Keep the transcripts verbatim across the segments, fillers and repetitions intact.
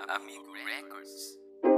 Amigo Records.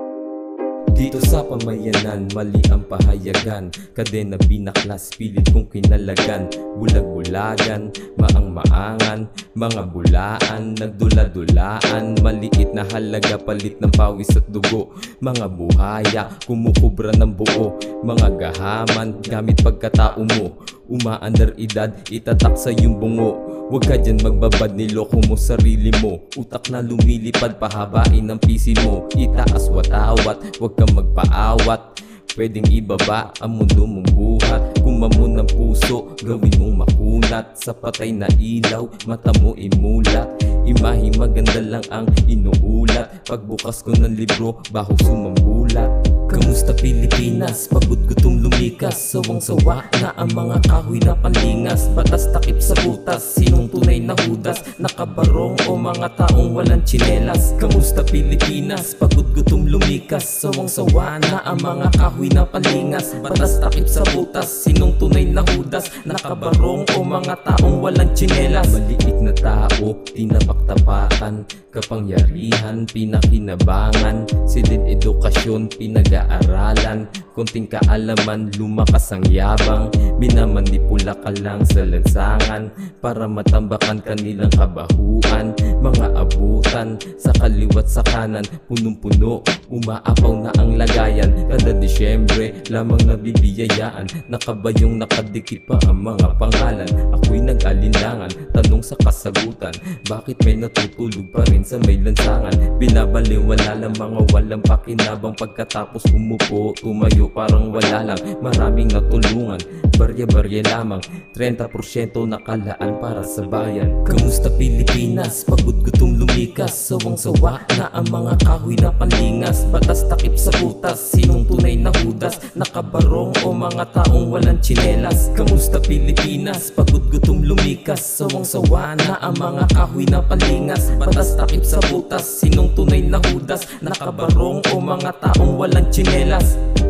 Dito sa pamayanan, mali ang pahayagan. Kadena binaklas, pilit kong kinalagan. Bulag-bulagan, maang-maangan, mga bulaan, nagdula-dulaan. Maliit na halaga, palit ng pawis at dugo. Mga buhaya, kumukubra ng buo. Mga gahaman, gamit pagkatao mo. Umaandar edad, itatak sa iyong bungo. Huwag ka dyan magbabad, niloko mo sarili mo. Utak na lumilipad, pahabain ang P C mo. Itaas watawat, huwag kang magpaawat. Pwedeng ibaba ang mundo mong buhat. Kumamon ng puso, gawin mong makunat. Sa patay na ilaw, mata mo imulat. Imahe maganda lang ang inuulat. Pagbukas ko ng libro, baho sumambulat. Kamusta Pilipinas? Pagod gutom lumikas. Sawang-sawa na ang mga kahoy na panlingas. Batas takip sa butas, sinong tunay na hudas? Nakabarong o mga taong walang tsinelas? Kamusta Pilipinas? Pagod gutom lumikas. Sawang-sawa na ang mga kahoy na panlingas. Batas takip sa butas, sinong tunay na hudas? Nakabarong o mga taong walang tsinelas? Maliit na tao, tinapak-tapakan. Kapangyarihan, pinakinabangan. Silid edukasyon, pinag-aaralan. Konting kaalaman, lumakas ang yabang. Minamanipula ka lang sa lansangan para matambakan kanilang kabahuan. Mga abutan, sa kaliwat sa kanan, punong-puno, umaapaw na ang lagayan. Kada Disyembre, lamang nabibiyayaan. Nakabayong nakadikit pa ang mga pangalan. Ako'y nag-alinlangan, tanong sa kasagutan. Bakit may natutulog pa rin sa may lansangan? Binabaliwala lang mga walang pakinabang. Pagkatapos umupo, tumayo parang wala lang. Maraming natulungan, barya-barya lamang. thirty porsyento nakalaan para sa bayan. Kamusta Pilipinas? Pagod gutom lumikas. Sawang-sawa na ang mga kahoy na panlingas. Batas takip sa butas, sinong tunay na hudas? Nakabarong o mga taong walang tsinelas? Kamusta Pilipinas? Pagod gutom lumikas. Sawang-sawa na ang mga kahoy na panlingas. Batas takip sa butas, sinong tunay na hudas? Nakabarong o mga taong walang tsinelas?